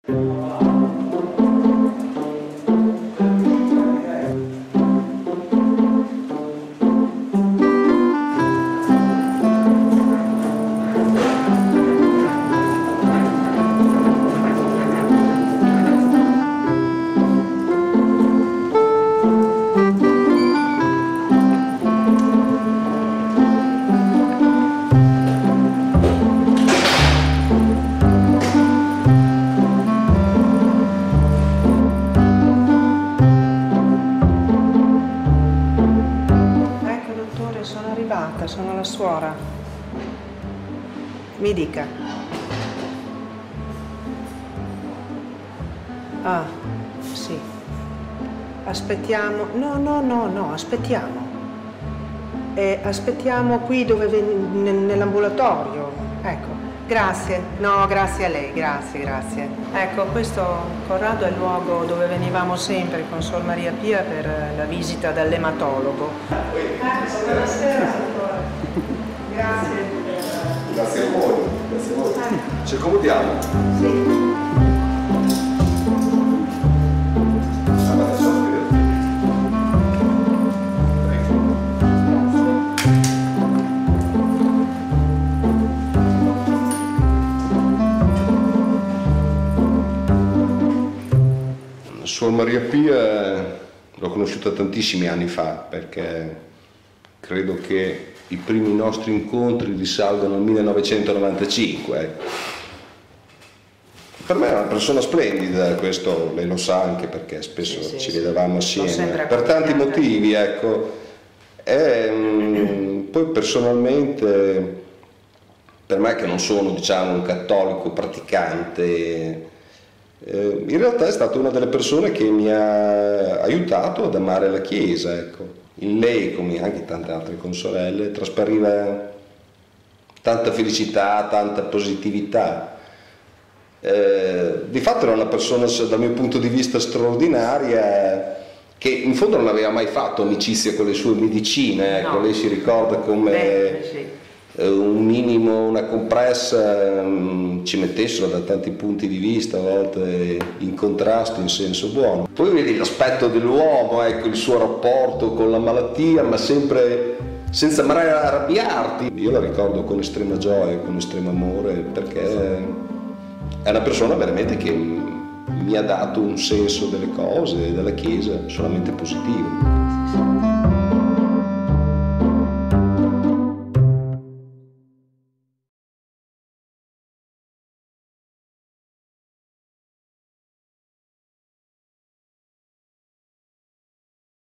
Sono la suora. Mi dica. Ah, sì. Aspettiamo. No, aspettiamo. Aspettiamo qui dove nell'ambulatorio. Ecco. Grazie. No, grazie a lei, grazie. Ecco, questo Corrado è il luogo dove venivamo sempre con Suor Maria Pia per la visita dall'ematologo. Buonasera. Grazie. Grazie a voi. Ci accomodiamo? Sì. Suor Maria Pia l'ho conosciuta tantissimi anni fa, perché credo che i primi nostri incontri risalgono al 1995. Per me è una persona splendida, questo lei lo sa anche perché spesso ci vedevamo assieme, per tanti motivi, ecco. Poi personalmente, per me che non sono, diciamo, un cattolico praticante, in realtà è stata una delle persone che mi ha aiutato ad amare la Chiesa, ecco. In lei, come anche tante altre consorelle, traspariva tanta felicità, tanta positività. Di fatto era una persona, dal mio punto di vista, straordinaria, che in fondo non aveva mai fatto amicizia con le sue medicine, ecco. No. Lei si ricorda come un minimo, una compressa ci mettessero da tanti punti di vista, a volte in contrasto in senso buono. Poi vedi l'aspetto dell'uomo, ecco, il suo rapporto con la malattia, ma sempre senza mai arrabbiarti. Io la ricordo con estrema gioia, con estremo amore, perché è una persona veramente che mi ha dato un senso delle cose, della Chiesa, solamente positivo.